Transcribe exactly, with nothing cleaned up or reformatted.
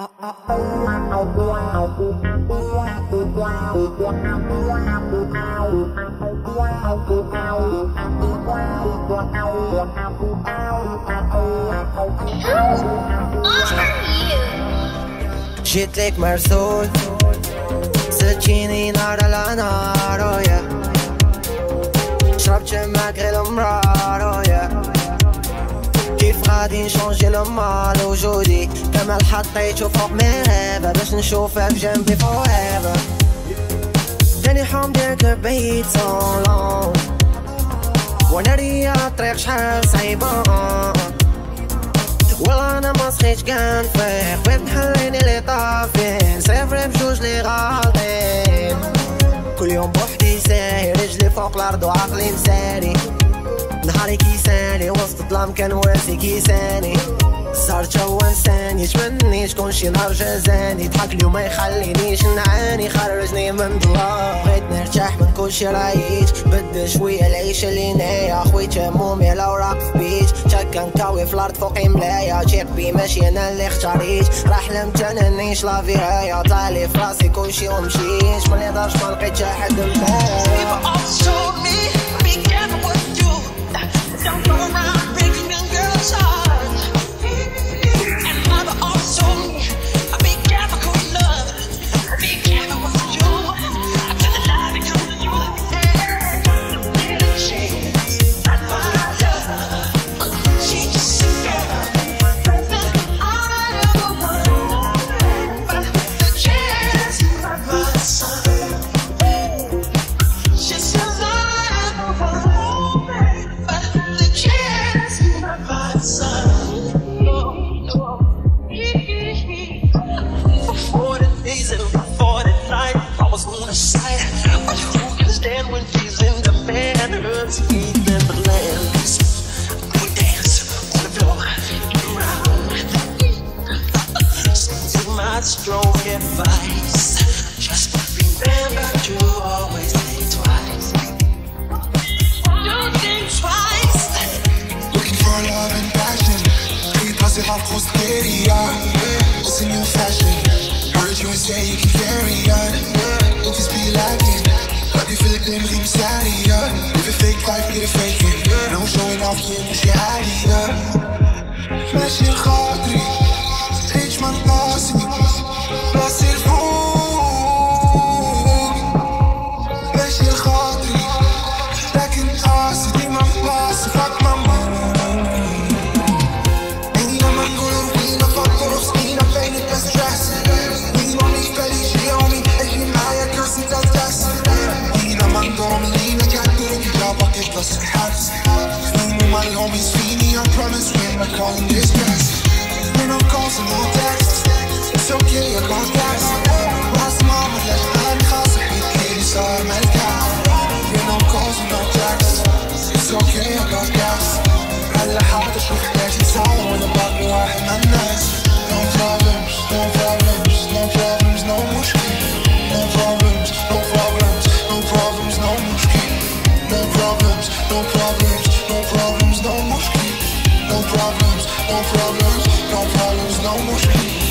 جيت لك مرسول زدتيني نار على نار يا شربت معاك غير لمرار يا كيف غادي نشونجي المال وجودي كمل حطيته فوق من رêves باش نشوفك جنبي forever جاني حوم ديالك بعيد so long وناري الطريق شحال صعيبة والله انا ما سخيتش كاع نفيق بغيت نحليني لي طافين صفري بجوج لي غالطين كل يوم بوحدي ساير رجلي فوق الارض وعقلي مساري نهاري كيساني وسط الظلام كان واسي كيساني صارت هو انساني يتمني تكون شي نهار جازاني ضحك لي وما يخلينيش نعاني خرجني من ضلام بغيت نرتاح من كلشي رايت بدل شويه العيشه اللي نايا خويت همومي على وراق في بيت تا كنكاوي في الارض فوقي ملايا تيق بي ماشي انا اللي اختاريت راه حلمت انا نعيش لافي هايا طالي في راسي كلشي ومشيت ملي دارش ما لقيت حتى حد معايا. Don't go around breaking young girls' hearts. And mother always told me, be careful who you love, be careful what you do. I tell the lie because of you. She's not my love, she's just a girl. I ever want, but the chance of my son. She says I ever want. Before the days and before the night, I was on the side. But you don't understand when she's in demand. Her sweet and the land. We dance on the floor, so take my strong advice. Just remember to always think twice. Don't think twice. Looking for love and passion. Passing off close to area. It's a new fashion. Heard you and say you can carry on. Don't just be lacking. But you feel like them things out of ya. Live a fake life, get a fake it. No showing off, yeah, push your idea. ماشي خاطري تعيش من راسي راسي الفوق ماشي خاطري لكن راسي ديما في راسي فاك ماما My homies feed me, I promise we're not calling this gas. We're not causing no texts. It's okay, I got gas. Last mama left behind cause I hate Katie, so I'm at gas. We're not causing no texts. It's okay, I got gas. هلا حاطة شوف حياتي سوا وانا باقي واحد من الناس. No problems, no problems, no problems, no مشكلة. No problems, no problems, no problems, no مشكلة. No problems, no problems, no problems, no mushkil. No problems, no problems, no problems, no mushkil.